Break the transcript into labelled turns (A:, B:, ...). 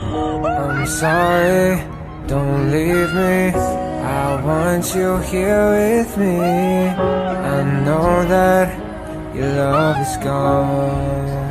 A: I'm sorry, don't leave me. I want you here with me. I know that your love is gone.